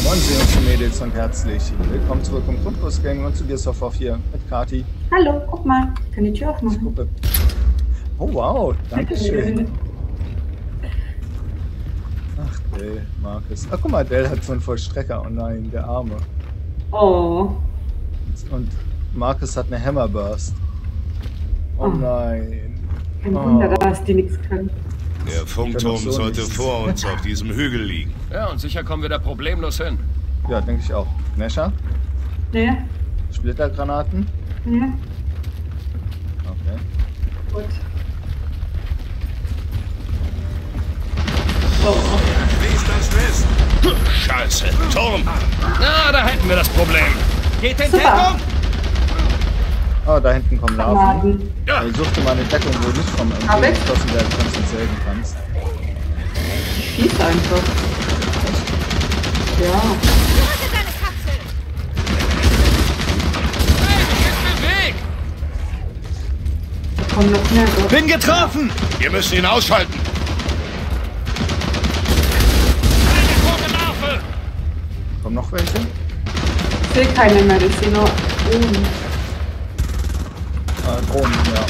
Und Sie und Mädels und herzlich willkommen zurück im Grundkurs Gaming und zu Gears of War 4 mit Kati. Hallo, guck mal, ich kann die Tür aufmachen. Oh wow, danke schön. Ach Dell, Markus. Ach guck mal, Dell hat so einen Vollstrecker. Oh nein, der Arme. Oh. Und Markus hat eine Hammerburst. Oh nein. Kein Wunder, dass die nichts können. Der Funkturm sollte vor uns auf diesem Hügel liegen. Ja, und sicher kommen wir da problemlos hin. Ja, denke ich auch. Nesha? Ne? Splittergranaten? Ne? Okay. Gut. Oh. Wie ist das fest? Scheiße, Turm! Na, da hätten wir das Problem. Geht in Deckung! Oh, da hinten kommen Larven. Granaten. Ja. Ich suchte mal eine Deckung, wo nicht vom Umgehen geschossen werden kannst und selten kannst. Schieß einfach. Ja. Hey, du bist im Weg! Da kommen noch mehr. Bin getroffen! Wir müssen ihn ausschalten. Eine tote Larve! Kommen noch welche? Ich sehe keine mehr, ich sehe nur oben. Drohnen, ja.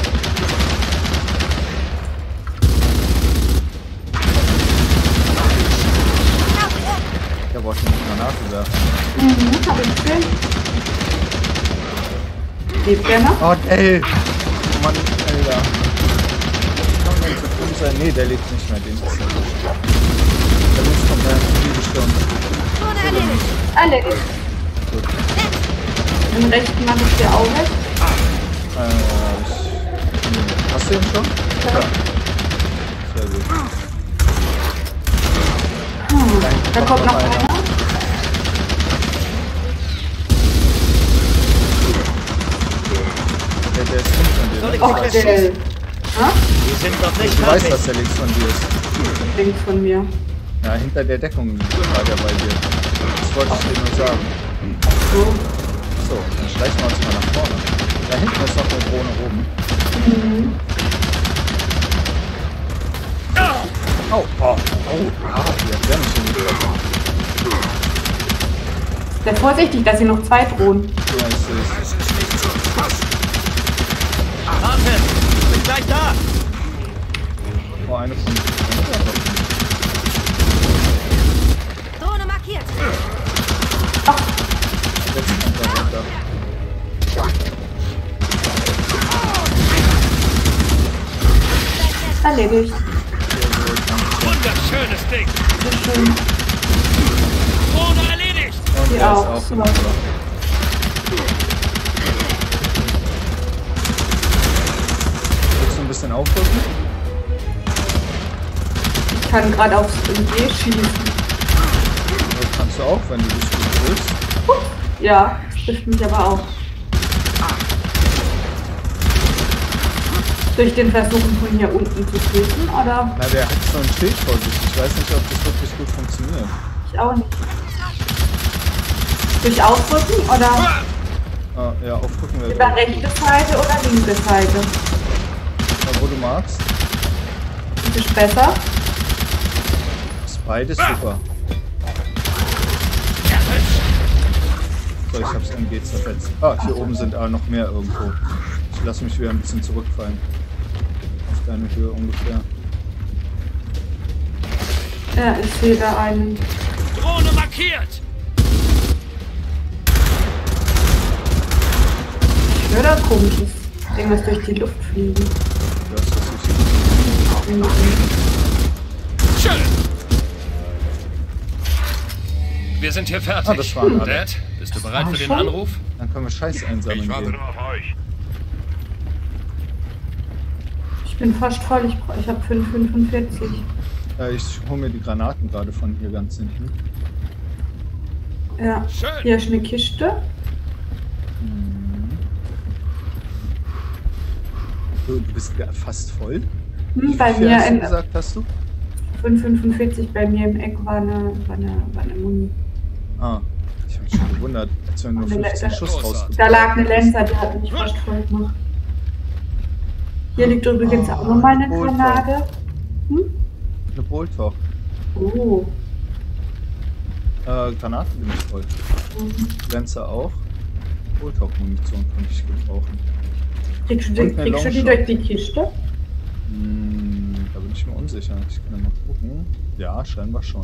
Der wollte eine Granate werfen. Hab ich gesehen. Lebt der noch? Oh, ey! Mann, Alter. Kann man zu tun sein? Nee, der lebt nicht mehr, den ist ja nicht. Der muss von der Liebe stürmen. Erledigt. Gut. Den rechten mache ich dir auch weg. Hast du ihn schon? Ja. Sehr gut. Da kommt noch einer. Der ist links von dir. Oh, der. Wir sind doch nicht Du weißt, dass der links von dir ist. Links von mir. Ja, hinter der Deckung war der bei dir. Das wollte ich dir nur sagen. So. So, dann schleichen wir uns mal nach vorne. Da hinten ist noch eine Drohne oben. Oh, oh, die hat sehr nicht hingekommen. Sehr vorsichtig, dass sie noch zwei drohen. Ja, ich sehe es. Es ist nicht zu fassen. Warte! Bin gleich da! Oh, eine von Drohne markiert. jetzt kommt er runter. Erledigt. Wunderschönes Ding! Sehr schön. Drohne erledigt! Und Die der ist auch. auch Super. runter. Willst du ein bisschen aufrücken? Ich kann gerade aufs MG schießen. Das kannst du auch, wenn du das gut willst. Ja, das trifft mich aber auch. Durch den Versuchen von hier unten zu töten, oder? Na, der hat so ein Schild vor sich. Ich weiß nicht, ob das wirklich gut funktioniert. Ich auch nicht. Durch Aufrücken oder Ah, ja, aufrücken wir. über rechte Seite oder linke Seite? Ja, wo du magst. Das ist besser. Ist beides super. So, ich hab's MG zerfetzt. Ah, hier oben sind aber noch mehr irgendwo. Ich lasse mich wieder ein bisschen zurückfallen. Auf deine Höhe ungefähr. Ja, ich sehe da einen. Drohne markiert! Ich höre da komisches Ding, was durch die Luft fliegen. Du hast das nicht. Schön! Wir sind hier fertig. Ah, das waren alle. Dad, bist du bereit für den schon? Anruf? Dann können wir Scheiß einsammeln Ich warte gehen. nur auf euch. Ich bin fast voll, ich habe 5,45. Ich hole mir die Granaten gerade von hier ganz hinten. Ja, Schön. hier ist eine Kiste. Du bist fast voll. Bei Wie viel mir hast du in gesagt, hast du? 5,45 bei mir im Eck war eine Muni. Ah, ich habe mich schon gewundert, als wenn nur 15 Schuss raus. Da lag eine Lenzer, die hat mich fast voll gemacht. Hier liegt übrigens auch nochmal eine Granate. Eine Boltok. Oh. Granaten bin ich voll. Grenzer auch. Bulltalk-Munition kann ich gebrauchen. Kriegst du die Longshot. durch die Kiste? Da bin ich mir unsicher. Ich kann ja mal gucken. Ja, scheinbar schon.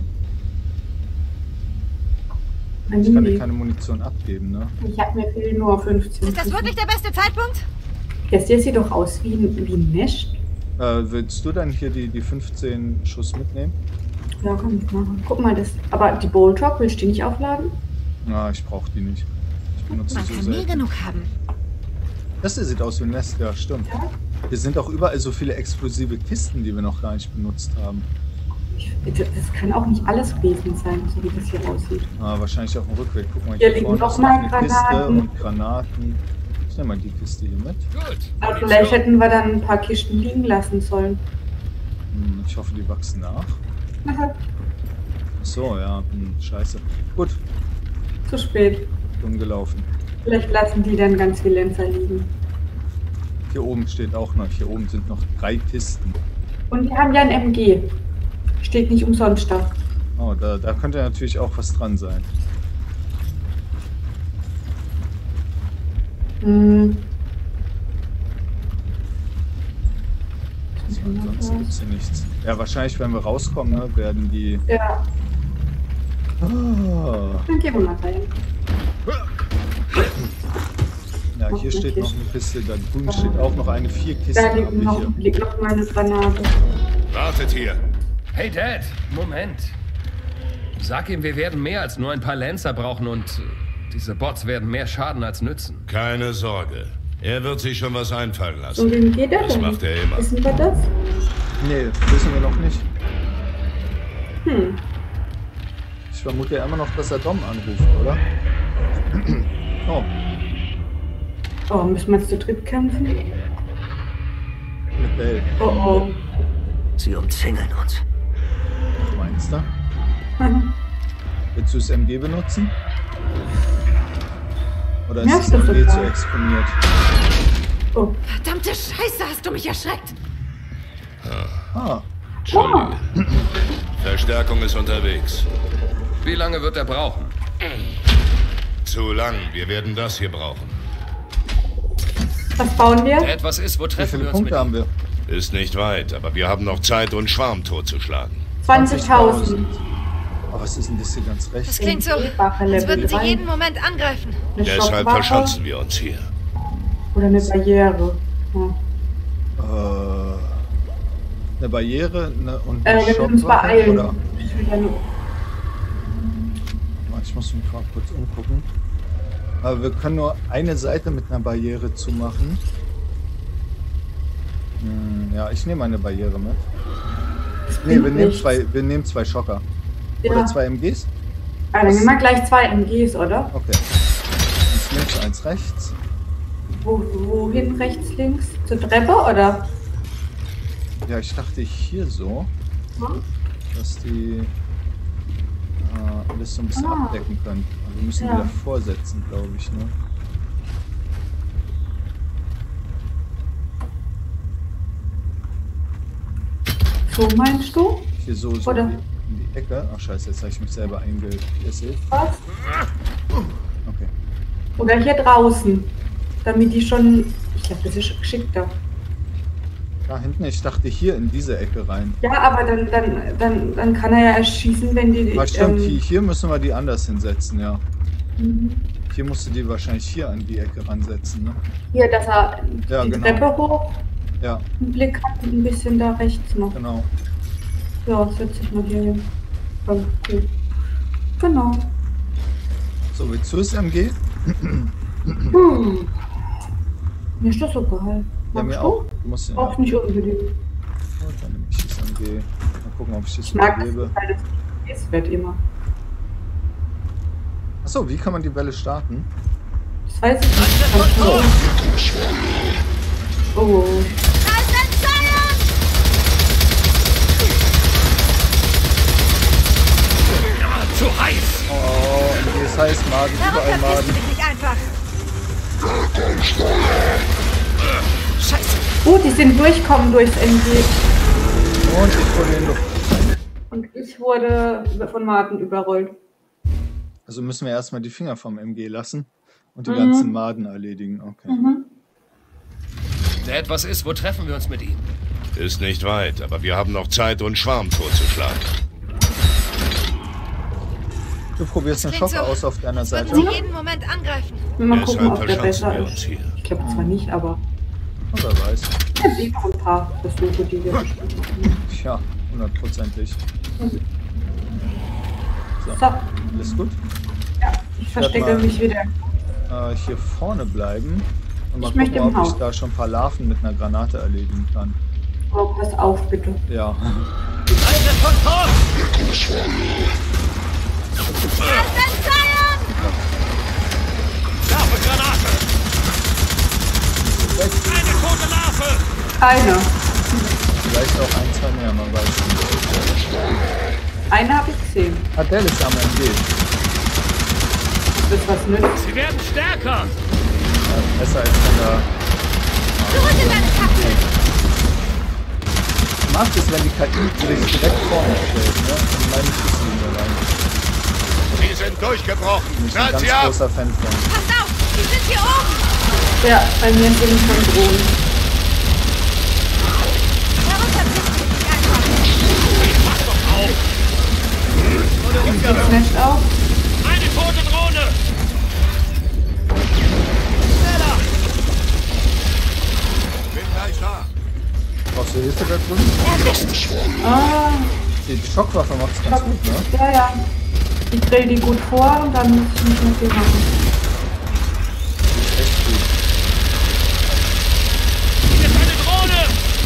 Ich kann dir keine Munition abgeben, ne? Ich habe mir fehlen nur 15. Ist das wirklich der beste Zeitpunkt? Der sieht doch aus wie ein Nest. Willst du dann hier die 15 Schuss mitnehmen? Ja, kann ich machen. Guck mal, das. Aber die Bulltalk, willst du die nicht aufladen? Na, ich brauche die nicht. Ich benutze Man sie kann so nie selten. genug haben. Das hier sieht aus wie ein Nest, ja, stimmt. Ja. Hier sind auch überall so viele explosive Kisten, die wir noch gar nicht benutzt haben. Das kann auch nicht alles gewesen sein, so wie das hier aussieht. Wahrscheinlich auf dem Rückweg. Guck mal, Hier hier liegen vorne noch ist mal eine Kiste Granaten. und Granaten. Ich nehme mal die Kiste hier mit. Gut. Aber vielleicht hätten wir dann ein paar Kisten liegen lassen sollen. Ich hoffe, die wachsen nach. Ach so, ja, scheiße. Gut, Zu spät. dumm gelaufen. Vielleicht lassen die dann ganz viel Lenzer liegen. Hier oben steht auch noch, hier oben sind noch 3 Kisten. Und wir haben ja ein MG. Steht nicht umsonst da. Oh, da könnte natürlich auch was dran sein. Ansonsten gibt es hier nichts. Ja, wahrscheinlich, wenn wir rauskommen, ne, werden die... Ja, Ah. dann gehen wir mal rein. Ja, hier steht noch eine Kiste, da drüben steht auch noch eine. 4 Kisten Da habe liegt ich noch, hier. liegt noch meine Granate. Wartet hier. Hey Dad, Moment. Sag ihm, wir werden mehr als nur ein paar Lancer brauchen und diese Bots werden mehr Schaden als nützen. Keine Sorge. Er wird sich schon was einfallen Und lassen. wem geht der Das denn? macht er immer. Wissen wir das? Nee, wissen wir noch nicht. Ich vermute ja immer noch, dass er Dom anruft, oder? Oh, Oh, müssen wir jetzt zu dritt kämpfen? mit Bell. Oh oh. Sie umzingeln uns. Meinst du? Willst du das MG benutzen? Oder ist Ja, das das ist MG okay. zu exponiert? Oh. Verdammte Scheiße, hast du mich erschreckt? Ah, Entschuldige. Verstärkung ist unterwegs. Wie lange wird er brauchen? Zu lang. Wir werden das hier brauchen. Was bauen wir? Dad, was ist? Wo wie treffen viele wir uns mit Punkte haben ihm? wir? Ist nicht weit, aber wir haben noch Zeit, uns Schwarm totzuschlagen. 20.000. Oh, was ist denn das hier ganz Das rechts? klingt so, als würden sie jeden Moment angreifen. Eine Deshalb Schockwache verschanzen wir uns hier. oder eine Barriere. Ja. Eine Barriere und Wir eine müssen uns Schockwache, beeilen. oder? Ich will ja nur. Ich muss mich mal kurz umgucken. Aber wir können nur eine Seite mit einer Barriere zumachen. Ja, ich nehme eine Barriere mit. Nee, wir nehmen, nichts. wir nehmen 2 Schocker. Ja. Oder 2 MGs? Ah, dann nehmen wir gleich 2 MGs, oder? Okay. Eins links, eins rechts. Wohin, rechts, links? Zur Treppe, oder? Ja, ich dachte hier so, dass die alles so ein bisschen abdecken können. Aber wir müssen Ja. wieder vorsetzen, glaube ich, ne? So meinst du? Hier so Oder? in die Ecke. Ach scheiße, jetzt habe ich mich selber eingeesselt. Was? Okay. Oder hier draußen. Damit die schon. Ich glaube, das ist geschickter. Da hinten, ich dachte hier in diese Ecke rein. Ja, aber dann kann er ja erst schießen, wenn die. Ah, stimmt, hier müssen wir die anders hinsetzen, ja. Mhm. Hier musst du die wahrscheinlich hier an die Ecke ransetzen, ne? Hier, dass er Ja, die genau. Treppe hoch Ja, einen Blick hat und ein bisschen da rechts noch. genau. Ja, setze ich mal hier hin. Okay. Genau. So, willst du das MG? Mir ist das so geil. Ja, Magst mir du? auch. Du musst ja. Auch nicht unbedingt. Gut, dann nehme ich das MG. Mal gucken, ob ich das Ich mag das, überlebe. weil das wird immer. Achso, wie kann man die Welle starten? Das weiß ich nicht. Oh. Zu heiß! Oh, MG ist heiß, Maden, Warum überall verpisst du Maden. dich nicht einfach? Scheiße. Die sind durchkommen durchs MG. Und ich wurde in Luft. Und ich wurde von Martin überrollt. Also müssen wir erstmal die Finger vom MG lassen und die ganzen Maden erledigen. Okay. Dad, was ist? Wo treffen wir uns mit ihm? Ist nicht weit, aber wir haben noch Zeit, uns Schwarm totzuschlagen. Du probierst einen Schock aus auf deiner Seite. Sie jeden Moment angreifen. Mal gucken, Deshalb ob der verschanzen besser wir uns ist. hier. Ich glaube zwar nicht, aber Oh, wer weiß. es gibt noch ein paar Versuche, die wir bestimmt machen. Ja, 100%ig. So, So, alles gut? ja, ich verstecke mal. mich wieder. Hier vorne bleiben. Und mal Ich möchte gucken, im ob ich Haus. da schon ein paar Larven mit einer Granate erledigen kann. Oh, pass auf, bitte. Ja. Eintritt von Tor! Larve, Granate! Eine tote Larve! Eine. Vielleicht auch ein, zwei mehr, man weiß nicht. Eine habe ich gesehen. Der ist am MG. Ob das was nützt? Sie werden stärker! Besser als wenn da... Zurück in deine Kapsel. Ich mag es, wenn die KI sich direkt vorne stellt, ne? Und meine Schusslinie rein. Sie sind durchgebrochen. Bin ich ein Knallt ganz sie ab! großer Fan von. Passt auf, die sind hier oben. Ja, bei mir sind es schon Drohnen. Herunterziehen Sie sich einfach. Das Nest auf. Eine tote Drohne! Schneller! Bin gleich da. Brauchst du Hilfe da drüben? Erwischt. Ah, Die Schockwaffe macht es ganz gut, ne? ja, ja. Ich drehe die gut vor und dann muss ich nicht mehr viel machen. Echt gut. Hier ist eine Drohne!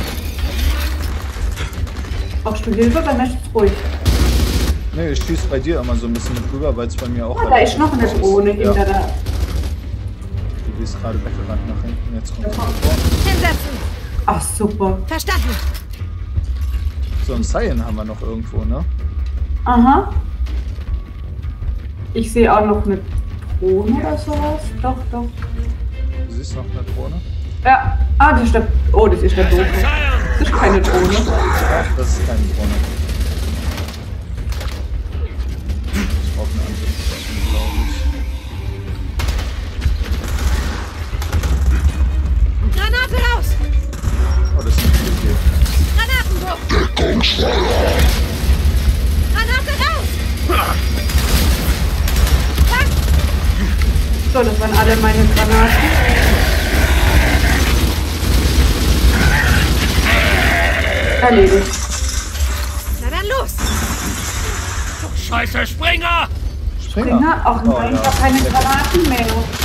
Brauchst du Hilfe? Dann ist es ruhig. Ne, ich schieße bei dir immer so ein bisschen mit rüber, weil es bei mir auch... Ah, da ist noch eine Drohne ja. hinter der. Die ist gerade weggerannt nach hinten, jetzt kommt sie vor. Hinsetzen. Ach, super. Verstanden. So ein Cyan haben wir noch irgendwo, ne? Aha. Ich sehe auch noch eine Drohne oder sowas. Doch, doch. Du siehst noch eine Drohne? Ja. Ah, das ist der. Oh, das ist der Drohne. Das ist keine Drohne. Ja, das ist keine Drohne. Ich brauche eine andere Drohne, glaube ich. Granate raus. Oh, das ist ein PvP. Granatenwurf. Granate raus. So, das waren alle meine Granaten. Erledigt. Na dann los. Scheiße, Springer! Springer? Ach nein, ich habe keine Granaten mehr.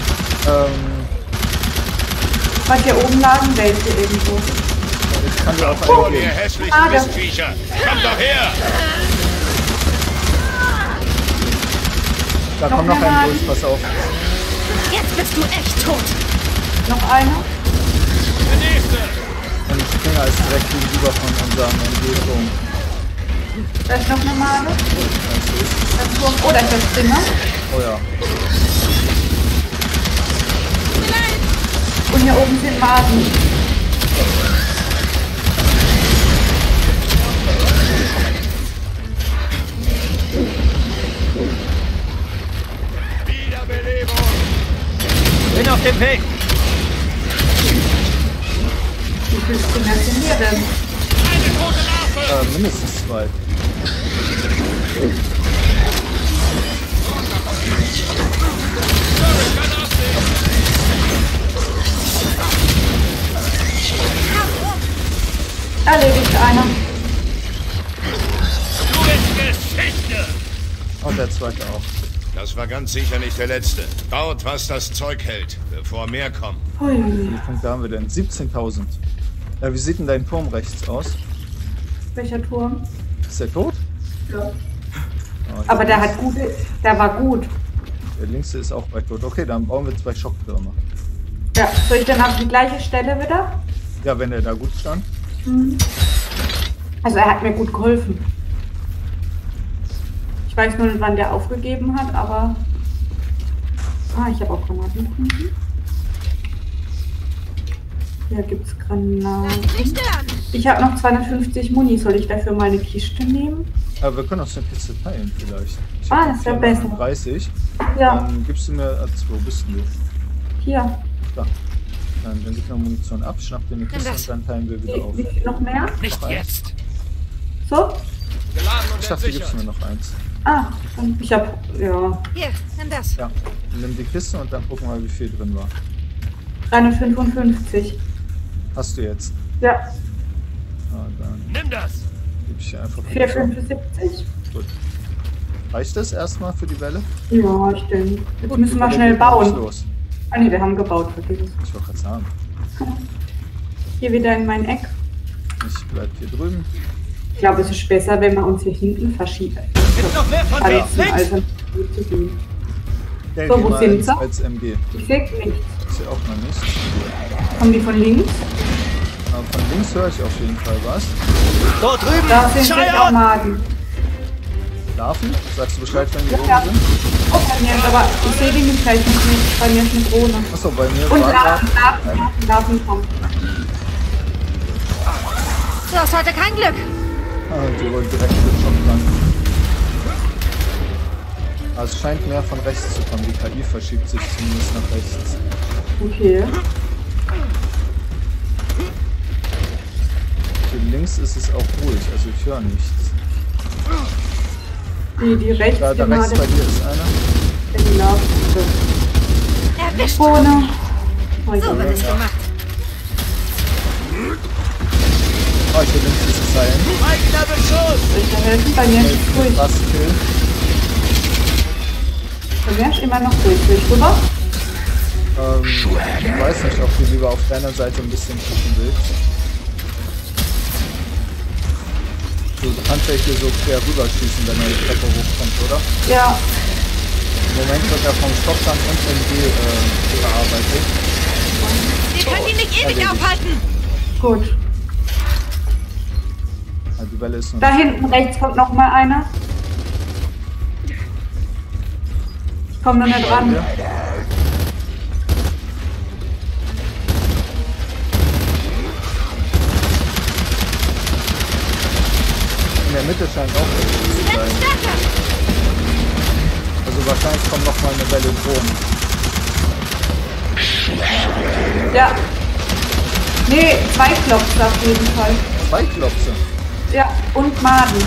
Was hier oben lagen, welche irgendwo. Ich kann dir auch Oh, eine ihr geben. hässlichen Mistviecher! Kommt doch her! Da kommt noch ein durch, pass auf. Jetzt bist du echt tot. Noch einer? Der nächste! Und Springer ist direkt gegenüber von unserem MG-Turm. Da ist noch eine Made. Oh, da ist der Springer. Oh ja. Und hier oben sind Maden. Wiederbelebung! Bin auf dem Weg! Wie viele Springer sind hier denn? Eine tote Larve! Mindestens zwei. Erledigt einer. Du bist Geschichte! Und der zweite auch. Das war ganz sicher nicht der letzte. Baut, was das Zeug hält, bevor mehr kommen. Hui. Wie viele Punkte haben wir denn? 17.000. Wie sieht denn dein Turm rechts aus? Welcher Turm? Ist der tot? Ja. Oh, Aber der hat gute. Der war gut. Der linkste ist auch bald tot. Okay, dann bauen wir 2 Schocktürme. Ja, soll ich dann auf die gleiche Stelle wieder? Ja, wenn der da gut stand. Also er hat mir gut geholfen. Ich weiß nur nicht, wann der aufgegeben hat, aber... Ah, ich habe auch Granaten. Hier gibt es Granaten. Lass dich nicht stören. Ich habe noch 250 Muni. Soll ich dafür mal eine Kiste nehmen? Aber wir können uns eine Kiste teilen vielleicht. Ich Ah, hab das wäre besser. 30. Ja, Dann gibst du mir... wo bist denn du? hier. Da. Dann gib mir Munition ab, schnapp dir eine Kiste und dann teilen wir wieder auf. Wie viel noch mehr? Nicht Noch eins. jetzt. So? Geladen und Ich dachte, du gibst entsichert. mir noch eins. Ah, und ich hab, ja, Hier, nimm das. Ja. Nimm die Kiste und dann gucken wir, wie viel drin war. 355. Hast du jetzt? Ja, Dann Nimm das. gebe ich dir einfach... 475. Gut. Reicht das erstmal für die Welle? Ja, ich denke. Jetzt Gut, müssen die wir Welle schnell geht nämlich bauen. Los. Ah ne, wir haben gebaut, vergiss es. Ich wollte gerade sagen. Hier wieder in mein Eck. Ich bleib hier drüben. Ich glaube, es ist besser, wenn wir uns hier hinten verschieben. Gibt noch mehr von Alles mir. Links! zu gehen. Stell So, die wo mal sind sie? als MG. Ich sehe nichts. Ich sehe auch noch nichts. Kommen die von links? Aber von links höre ich auf jeden Fall was. Dort drüben! Da sind Schei sich auch an! Magen. Larven? Sagst du Bescheid, wenn die oben Ja. sind? Oh, bei mir ist aber, ich sehe die gleich nicht. Bei mir ist eine Drohne. Achso, bei mir Und war Larven kommen. Du hast heute kein Glück. die wollen direkt mit Schock dran. Also es scheint mehr von rechts zu kommen. Die KI verschiebt sich zumindest nach rechts. Okay. Hier links ist es auch ruhig, also ich höre nichts. Die rechts, Da die rechts bei dir ist einer. die Larven. Erwischt. Drohne. Oh, So wird es gemacht. Oh, hier links ist es ein. Eigener Beschuss! Soll ich da helfen? Bei mir ist es ruhig. Fast Kill. Bei mir ist immer noch ruhig. Will ich rüber? Ich weiß nicht, ob du lieber auf deiner Seite ein bisschen gucken willst. Du kannst ja hier so quer rüberschießen, wenn er die Treppe hochkommt, oder? Ja. Im Moment wird er vom Shotgun und MG bearbeitet. Wir können ihn nicht ewig aufhalten. Gut. Also die Welle ist noch Da hinten rechts kommt noch mal einer. Ich komme noch nicht ran. in der Mitte scheint auch irgendwo zu sein. Stärker. Also wahrscheinlich kommt noch mal eine Welle Drohnen. Ja. Nee, 2 Klopse auf jeden Fall. 2 Klopse. Ja, und Maden.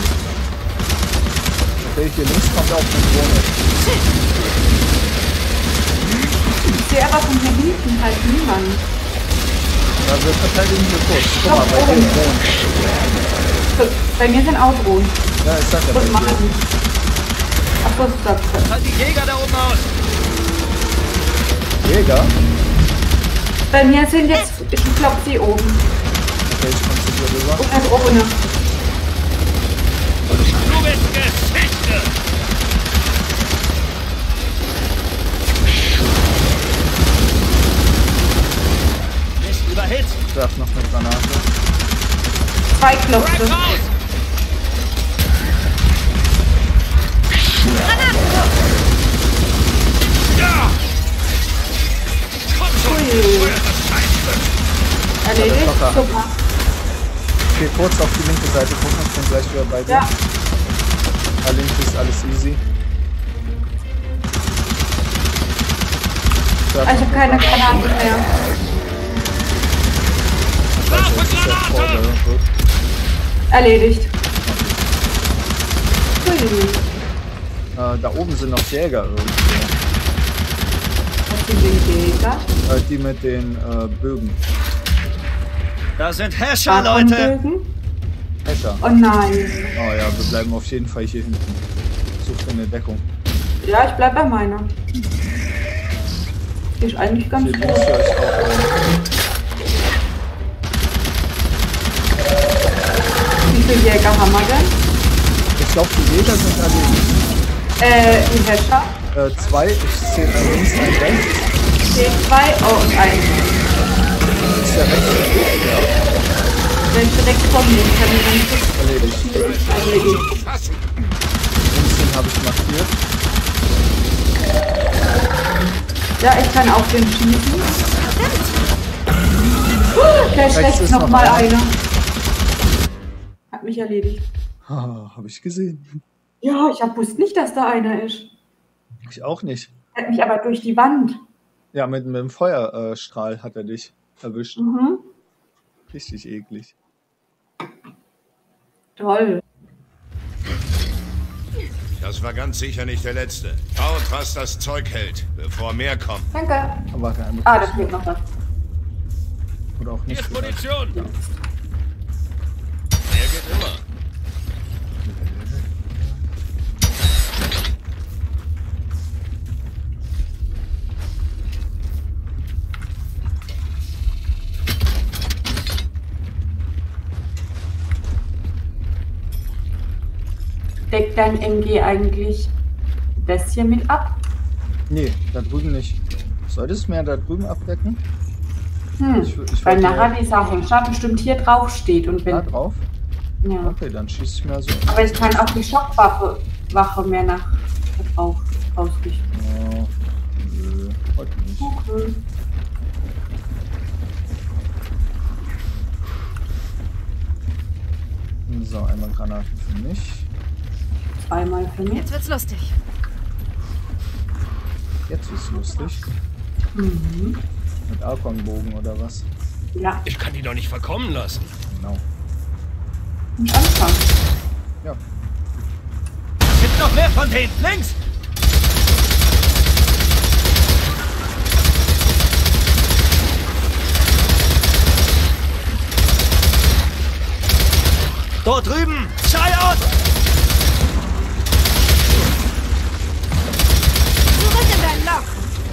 Okay, hier links kommt auch eine Drohne. Ich sehe aber von hier hinten halt niemanden. Ja, wir verteidigen hier kurz. Guck mal, bei den Drohnen. Bei mir sind auch Drohnen. Ja, ich sag ja bei Und dir. Maden. Ach so, stopp. Halt die Jäger da oben aus! Jäger? Bei mir sind jetzt, ich glaube, sie oben. Okay, ich komme zu dir rüber. Und eine Drohne. Du bist Geschichte! Bist überhitzt! Ich werf noch eine Granate. 2 Klopse. Raus! Ja! Komm schon! Ui. Feuer das Scheißstück! Erledigt. Locker. Super. Ich geh kurz auf die linke Seite gucken, ich bin gleich wieder bei dir. Ja. Da links ist alles easy. werf Ich habe noch keine eine Granate mehr. Scheiße, jetzt ist der vorgerückt. Erledigt. Hui. Da oben sind noch Jäger irgendwo. Was sind die Jäger? Die mit den Bögen. Da sind Häscher, Leute! Waffenbögen? Häscher. Oh nein. Oh ja, wir bleiben auf jeden Fall hier hinten. Such dir eine Deckung. Ja, ich bleib bei meiner. Die ist eigentlich ganz Hier gut. links höre ich auch Wie viele Jäger haben wir denn? Ich glaube, die Jäger sind erledigt. Die Häscher. 2, ich zähle ein links, ein rechts. C2, oh und 1. Ist der rechts erledigt? Ja, Wenn ich direkt vor mir kann ich dann erledigt. erledigt. Links den habe ich markiert. Ja, ich kann auf den schießen. Da ist Rechts rechts ist noch noch mal einer. einer. Hat mich erledigt. Habe ich gesehen. Ja, ich wusste nicht, dass da einer ist. Ich auch nicht. Er hat mich aber durch die Wand. Ja, mit dem Feuerstrahl hat er dich erwischt. Mhm. Richtig eklig. Toll. Das war ganz sicher nicht der letzte. Schaut, was das Zeug hält, bevor mehr kommt. Danke. Aber da Ah, da fehlt noch was. oder auch Hier nicht. ist Munition. Mehr geht immer. Deckt dein MG eigentlich das hier mit ab? Nee, da drüben nicht. Solltest du mehr da drüben abdecken? Ich Weil wollte nachher dieser Hänger bestimmt hier drauf steht und da wenn. drauf. Ja. Okay, dann schieß ich mehr so. Aber ich kann auch die Schockwaffe mehr nach drauf ausrichten. Oh, nö, heute nicht. Okay. So, einmal Granaten für mich. Zweimal für mich. Jetzt wird's lustig. Jetzt ist lustig. Mhm. Mit Arkonbogen oder was? Ja, Ich kann die doch nicht verkommen lassen. Genau. und anfangen. Ja. Es gibt noch mehr von denen. Links! Dort drüben! Schei aus! Zurück in dein Loch.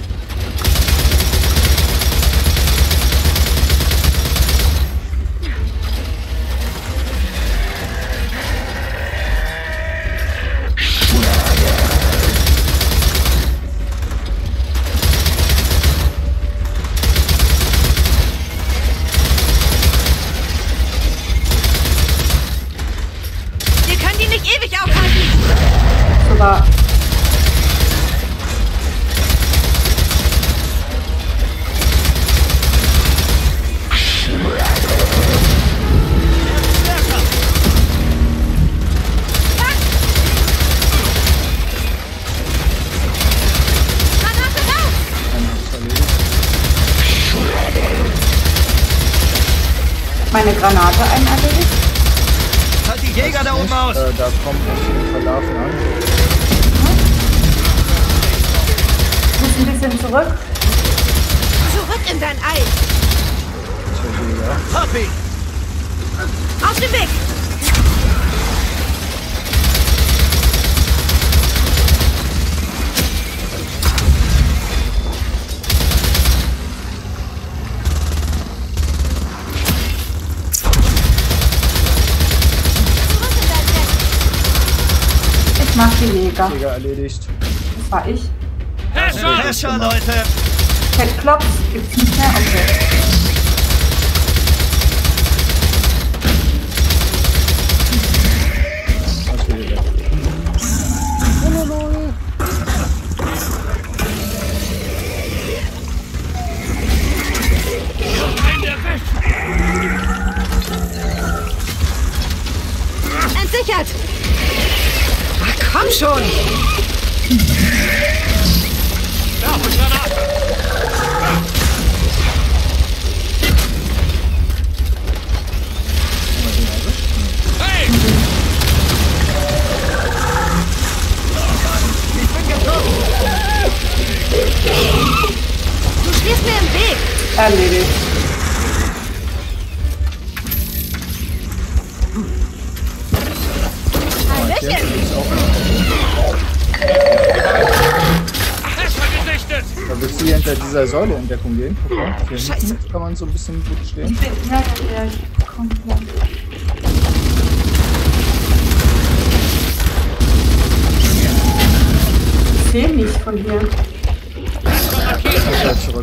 Wir können die nicht ewig aufhalten. Sogar. Granate raus. Einer ist erledigt. Meine Granate erledigt. Halt die Jäger da oben aus! Da kommt ein Verlaufen an. Muss ein bisschen zurück. Zurück in dein Ei. Ich verstehe, ja. Hab ihn! Auf den Weg. Zurück in dein Bett. Ich mach die Jäger. Jäger erledigt. Das war ich. Herrscher, Leute! Cat Klops gibt's nicht mehr. Okay. Was will der? Entsichert. Ach, komm schon. Du stehst mir im Weg. Erledigt. Hallöchen. Da willst du hier hinter dieser Säule in Deckung gehen? Guck mal, hier Scheiße. hinten kann man so ein bisschen gut stehen. Ja, ich komm gleich. Ich sehe nicht von hier. Wieder zurück.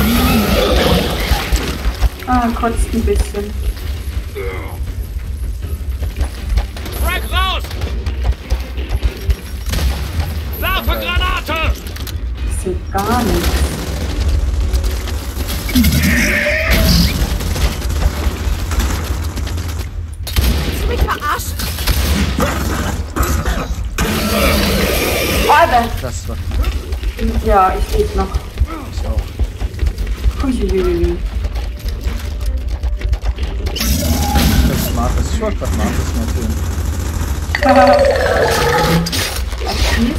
Ah, kotzt ein bisschen. Frank, raus! Werfe Granate! Ich sehe gar nichts. Willst du mich verarschen? Das war Ja, ich lebe noch. ich auch. Uiuiui. Das Markus. Ich wollte gerade Markus markieren. Was schießt?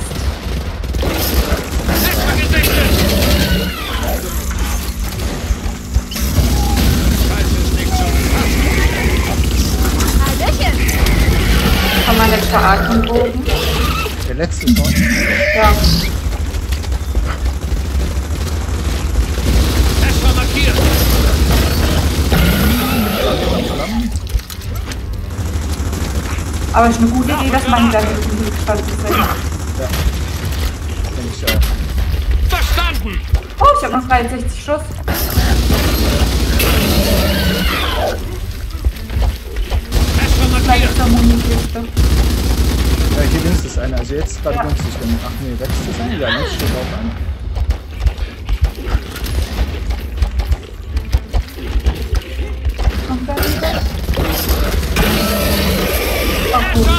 Hallöchen. Kann man letzter Atembogen? Der letzte schon. Ja. Das war markiert. Aber es ist eine gute Idee, dass man da hinten gestanden ist. Ja. Kenn ich auch. Verstanden. Oh, ich habe noch 63 Schuss. Das war Vielleicht markiert. ist der Munitliste. Ja, hier links ist einer. Also jetzt gerade günstig. Ach nee, rechts ist einer. Ja, links steht auch einer. Kommt da wieder? Ach gut.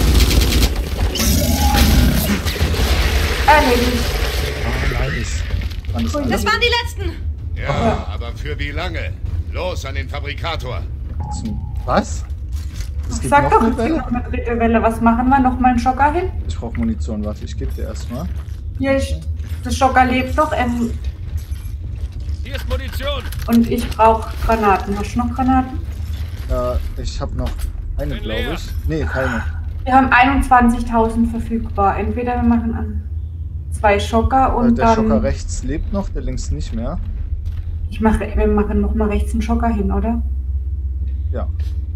Erledigt. Ah, nice. Alles Ui. Das waren die letzten. Ja, aber für wie lange? Los an den Fabrikator. Was? Es Ich gibt sag noch doch, eine es gibt Welle? noch eine dritte Welle. Was machen wir? Nochmal einen Schocker hin? Ich brauche Munition. Warte, ich gebe dir erstmal. Hier, der Schocker lebt noch. Hier ist Munition. Und ich brauche Granaten. Hast du noch Granaten? Ich habe noch eine, Bin glaube leer. ich. Nee, keine. Wir haben 21.000 verfügbar. Entweder wir machen an 2 Schocker und Der dann... Schocker rechts lebt noch, der links nicht mehr. Wir machen noch mal rechts einen Schocker hin, oder? Ja.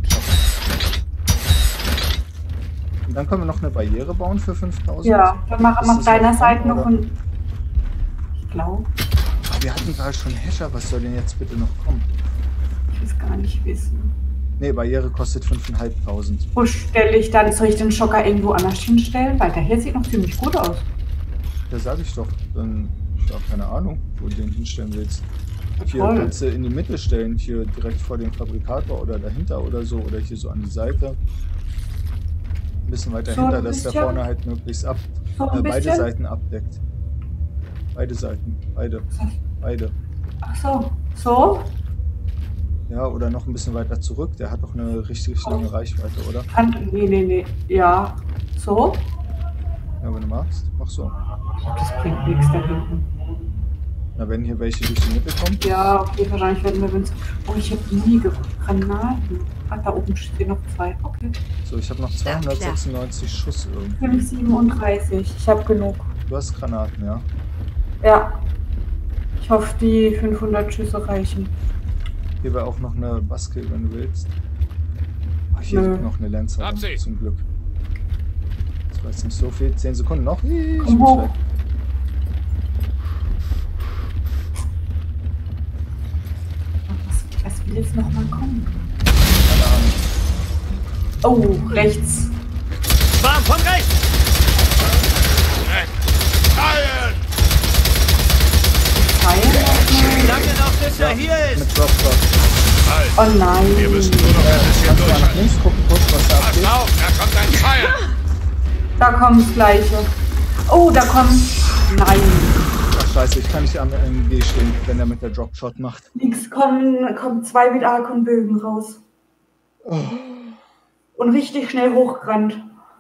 Und dann können wir noch eine Barriere bauen für 5000. Ja, dann machen wir Ist auf das deiner noch Seite dran, noch oder? einen... Ich glaube, Wir hatten gerade schon Hescher, was soll denn jetzt bitte noch kommen? ich will es gar nicht wissen. Nee, Barriere kostet 5.500. Wo stelle ich dann? Soll ich den Schocker irgendwo anders hinstellen? Weil der hier sieht noch ziemlich gut aus. Ja, sag ich doch. Dann, ich habe keine Ahnung, wo du den hinstellen willst. Hier Toll. kannst du in die Mitte stellen, hier direkt vor dem Fabrikator oder dahinter oder so, oder hier so an die Seite. Ein bisschen weiter So hinter, ein dass der bisschen? vorne halt möglichst So ein beide bisschen? Seiten abdeckt. Beide Seiten, beide. Ach so. So? Ja, oder noch ein bisschen weiter zurück. Der hat doch eine richtig lange Reichweite, oder? Nee. Ja. So? Ja, wenn du magst, mach so. Das bringt nichts da hinten. Na, wenn hier welche durch die Mitte kommen. Ja, okay, wahrscheinlich werden wir uns... Oh, ich habe nie Granaten. Ach, da oben stehen noch 2. Okay. So, ich habe noch 296 Schuss irgendwie. 537. Ich habe genug. Du hast Granaten, ja? Ja. Ich hoffe, die 500 Schüsse reichen. Hier wäre auch noch eine Baske, wenn du willst. Ach, hier Nö. liegt noch eine Lancer, Hab sie. zum Glück. Das war jetzt nicht so viel. 10 Sekunden noch. Ich Komm muss hoch. weg. Was will jetzt noch mal kommen? Keine Ahnung. Oh, rechts. Warm von rechts. Fallen! Pfeil? Lange noch, bis er hier ist. Mit Drop. Halt! Oh nein. Wir müssen nur noch ein bisschen Kannst du mal nach durchhalten. links gucken, kurz, was da Pass abgeht? auf, da kommt ein Pfeil! Da kommt das Gleiche. Oh, da kommt... Nein. Ach scheiße, ich kann nicht am MG stehen, wenn er mit der Dropshot macht. Nix, kommen 2 mit Arkonbögen raus. Und richtig schnell hochgerannt.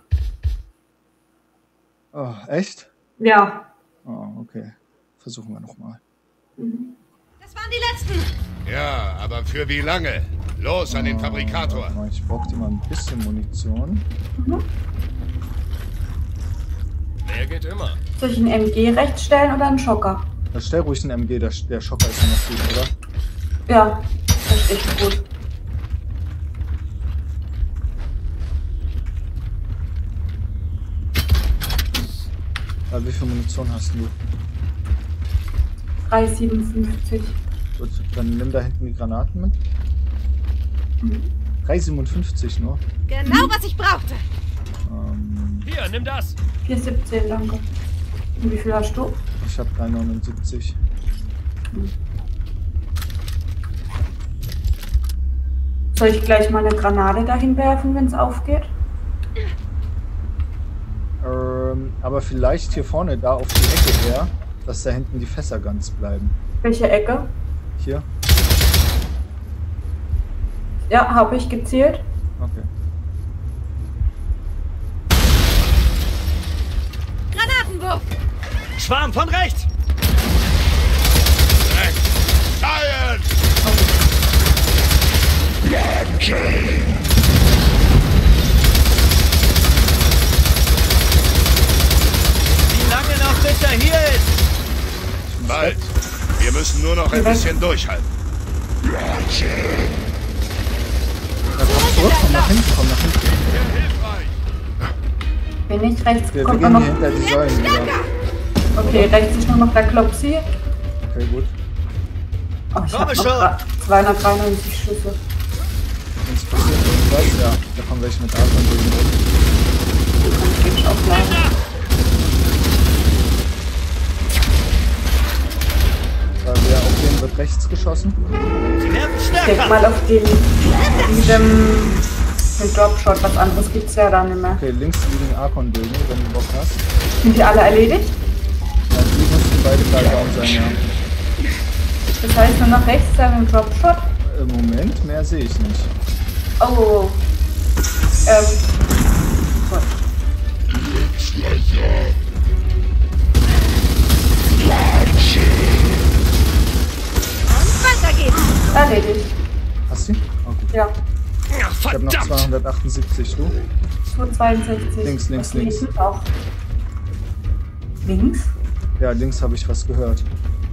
Oh, echt? Ja. Oh, okay. Versuchen wir nochmal. Das waren die letzten. Ja, aber für wie lange? Los an den Fabrikator. Ich brauche dir mal ein bisschen Munition. Wer geht immer? Soll ich einen MG rechts stellen oder einen Schocker? Stell ruhig einen MG, der Schocker ist ja noch gut, oder? Ja, das ist echt gut. Wie viel Munition hast du? 357. Gut, dann nimm da hinten die Granaten mit. 357 nur. Genau, was ich brauchte. Hier, nimm das. 417, danke. Und wie viel hast du? Ich habe 379. Soll ich gleich mal eine Granate dahin werfen, wenn es aufgeht? Aber vielleicht hier vorne, da auf die Ecke her, dass da hinten die Fässer ganz bleiben. Welche Ecke? Hier? Ja, habe ich gezielt. Okay. Granatenwurf! Schwarm von rechts! Science! Wie lange noch, bis er hier ist? Bald. Wir müssen nur noch ein bisschen durchhalten. Ja, komm zurück, komm nach hinten, komm nach hinten. Bin ich rechts? Wir Kommt gehen noch. hier hinter die Säulen wieder. Okay, rechts ist nur noch der Klopsi. Okay, gut. Oh, ich Komm habe schon. noch 293 Schüsse. Wenn's passiert irgendwas, ja, da kommen welche mit Atmen durch den Boden. Ich gebe aufladen. Wer auf den wird rechts geschossen? Sie werden Ich denk stärker! mal auf den Dropshot. Was anderes gibt's ja da nicht mehr. Okay, links liegen Archon-Bögen, wenn du Bock hast. Sind die alle erledigt? Ja, die müssen beide gleich down sein, ja. Das heißt nur noch rechts da mit dem Dropshot. Im Moment, mehr sehe ich nicht. Oh. Gut. Und weiter geht's! Erledigt. Hast du? Okay. Ja. Ich habe noch 278, du? 262. Links, links, Was links. links auch. Links? Ja, links habe ich was gehört.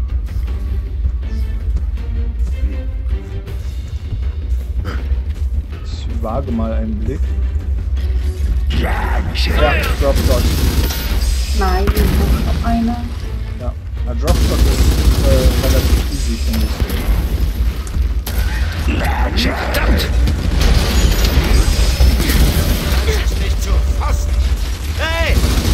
Ich wage mal einen Blick. Ja, Drop Shot. Nein, noch einer. Ja, na, Drop Shot ist relativ easy, finde ich. Verdammt! Das ist nicht zu fassen. Hey!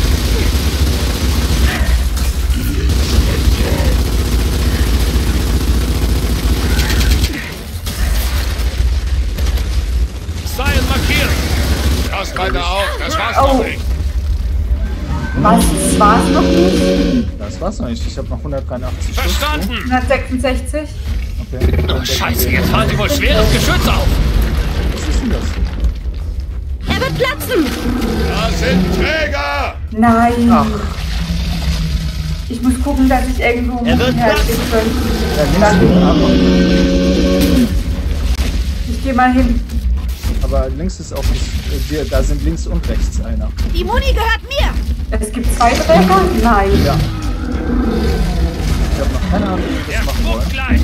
Seien markiert! Passt weiter auf, das war's Oh. noch nicht. Was? Das war's noch nicht? Das war's noch nicht. Ich habe noch 183 Schuss. Verstanden! 166? Okay. Oh, Scheiße, jetzt fahren Sie wohl schweres Geschütz auf! Was ist denn das? Er wird platzen! Da sind Träger! Nein. Ach. Ich muss gucken, dass ich irgendwo Er wird hergehen kann. Ja, links liegen Archon. Ich gehe mal hin. Aber links ist auch nicht, da sind links und rechts einer. Die Muni gehört mir! Es gibt 2 Träger? Nein. Ja. Ich habe noch keine Ahnung, wie wir Er das machen spuckt wollen. gleich!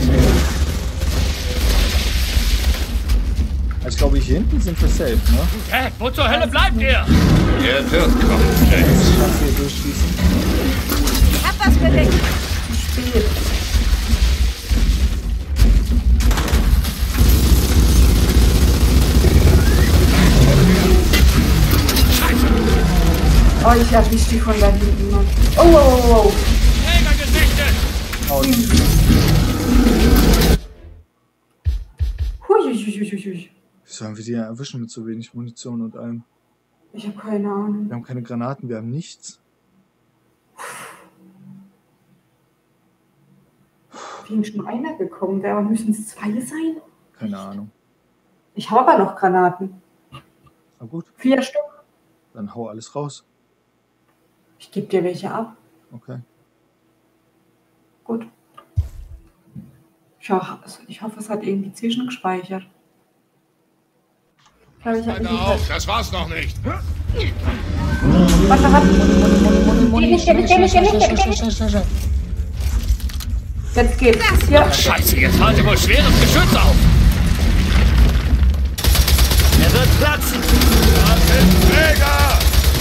Ich glaube, hier hinten sind wir safe, ne? Hey, wo zur Hölle bleibt ihr? Er wird kommen, James. Ich kann hier durchschießen. Ich hab was für dich! Spät. Oh, ich erwische die von da hinten. Mann. Oh, oh, oh, oh. Trägergesichte! Hui. Wie sollen wir die erwischen mit so wenig Munition und allem? Ich habe keine Ahnung. Wir haben keine Granaten, wir haben nichts. Wie ist schon einer gekommen? Wer müssen es 2 sein? Keine Ahnung. Ich habe aber noch Granaten. Na gut, 4 Stück. dann hau alles raus. Ich gebe dir welche ab. Okay. Gut. Ich hoffe, es hat irgendwie zwischengespeichert. Ich glaube, ich habe Weiter auf, das war's noch nicht. Warte. Jetzt geht's. Hier. Scheiße, jetzt fahren Sie wohl schweres Geschütz auf! Er wird platzen! Da sind Träger!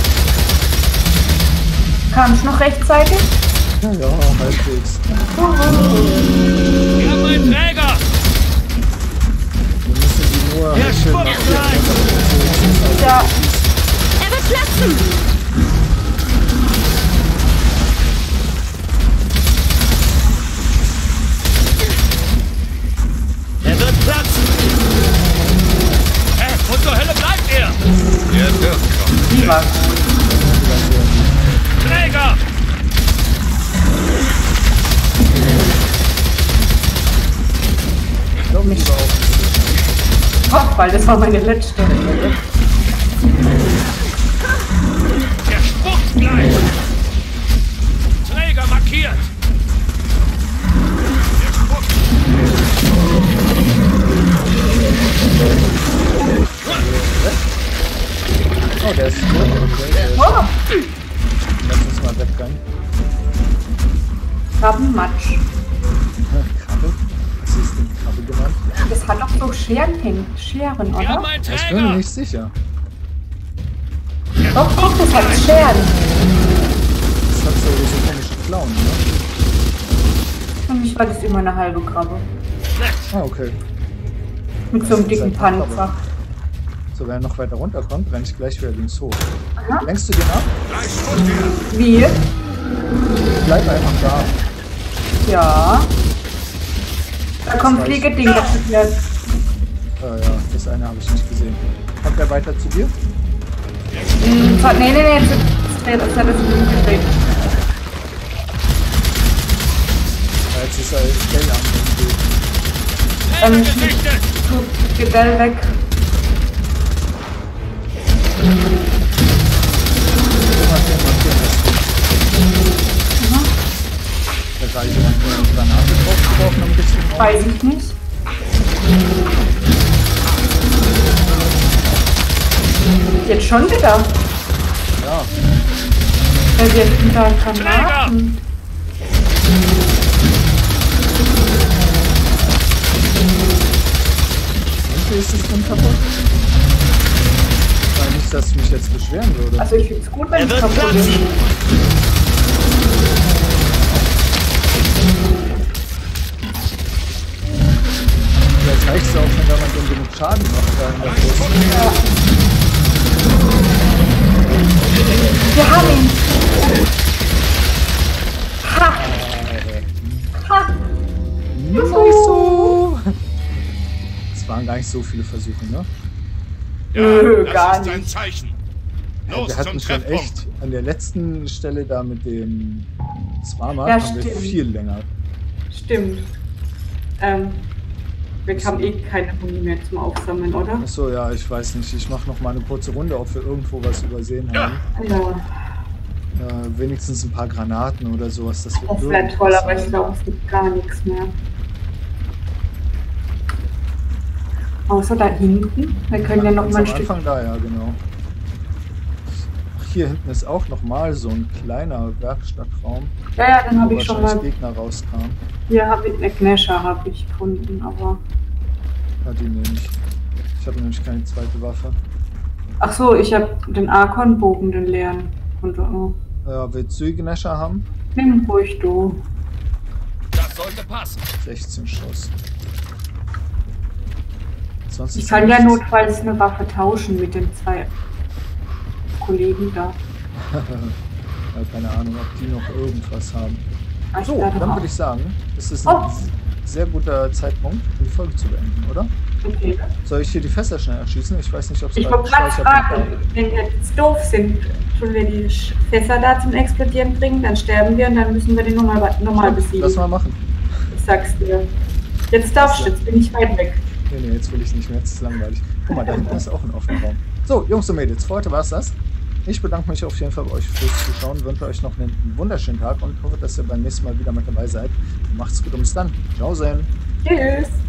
Kam ich noch rechtzeitig? Ja, halbwegs. Wir haben einen Träger! Wir müssen die nur Der schön spuckt gleich! Ja. Er wird platzen! Er wird platzen! Hey, wo zur Hölle bleibt ihr? Er wird kommen. Niemand. weil das war meine letzte. Der spuckt gleich! Träger markiert! Der spuckt! Oh, der ist gut. Okay, Oh, lass uns mal wegrennen. Krabbenmatsch. Krabbe? Was ist denn Krabbe genannt? Das hat doch so Scheren, Wir oder? haben einen Ich bin mir Träger! nicht sicher. Doch, guck, das hat Scheren. Das hat so komische Klauen, ne? Für mich war das immer eine halbe Krabbe. Ah, okay. Mit so einem dicken Panzer. So, wenn er noch weiter runterkommt, renne ich gleich wieder links hoch. Aha. Lenkst du den ab? Gleich vor dir. Wie? Bleib einfach da. Ja. Da kommt Fliegeding. Ja, das eine habe ich nicht gesehen. Kommt er weiter zu dir? Nee, jetzt hat das gedreht. Jetzt ist er schnell am Träger gesichtet! Gedell weg. Da reicht jemand nur eine Granate draufgeworfen am richtigen Ort. Weiß ich nicht. Jetzt schon wieder. Ja, Weil wir sind da Granaten. und wie ist das denn kaputt? Ich meine nicht, dass ich mich jetzt beschweren würde. Also ich finde es gut, wenn es wird kaputt platzen. ist. Vielleicht reicht es auch, wenn man so genug Schaden macht. Da in der Brust. Wir haben ihn. Ha! Ha! Nicht so. Es waren gar nicht so viele Versuche, ne? Nö, Das gar ist ein nicht. Zeichen. Los Wir zum hatten schon Treffpunkt. echt an der letzten Stelle da mit dem Zwarma Ja, haben wir stimmt. viel länger. Stimmt. Wir haben eh keine Muni mehr zum Aufsammeln, oder? Achso, ja, ich weiß nicht. Ich mache noch mal eine kurze Runde, ob wir irgendwo was übersehen haben. Ja, Wenigstens ein paar Granaten oder sowas. Das das wäre toll, aber ich glaube, es gibt gar nichts mehr. Außer da hinten. Wir können ja noch mal ein am Stück. Anfang da, ja, genau. Ach, hier hinten ist auch noch mal so ein kleiner Werkstattraum, Ja, dann habe wo ich schon wahrscheinlich mal. Gegner rauskamen. Hier habe ich eine Gnasher habe ich gefunden, aber. Ja, die nehme ich. Ich habe nämlich keine zweite Waffe. Ach so, ich habe den Archon-Bogen, den leeren. Und Willst du die Gnasher haben? nimm ruhig du. Das sollte passen. 16 Schuss. Sonst Ich ist kann ja nichts. notfalls eine Waffe tauschen mit den zwei Kollegen da. Ja, keine Ahnung, ob die noch irgendwas haben. Ah, So, dachte dann auch. würde ich sagen, es ist ein Oh. sehr guter Zeitpunkt, um die Folge zu beenden, oder? Okay. Soll ich hier die Fässer schnell erschießen? Ich weiß nicht, ob es Ich wollte gerade fragen, wenn wir jetzt doof sind, tun wir die Fässer da zum Explodieren bringen, dann sterben wir und dann müssen wir die normal besiegen. Lass mal machen. Ich sag's dir. Jetzt darfst du, jetzt bin ich weit weg. Nee, jetzt will ich nicht mehr, jetzt ist es langweilig. Guck mal, da hinten ist auch ein offener Raum. So, Jungs und Mädels, für heute war's das. Ich bedanke mich auf jeden Fall bei euch fürs Zuschauen, wünsche euch noch einen wunderschönen Tag und hoffe, dass ihr beim nächsten Mal wieder mit dabei seid. Macht's gut und bis dann. Ciao, Sen. Tschüss.